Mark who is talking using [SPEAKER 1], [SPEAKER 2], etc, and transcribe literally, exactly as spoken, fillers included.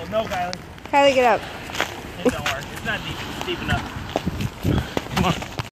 [SPEAKER 1] Oh, no, Kylie.
[SPEAKER 2] Kylie, get up.
[SPEAKER 1] It don't work. It's not deep, deep enough. Come on.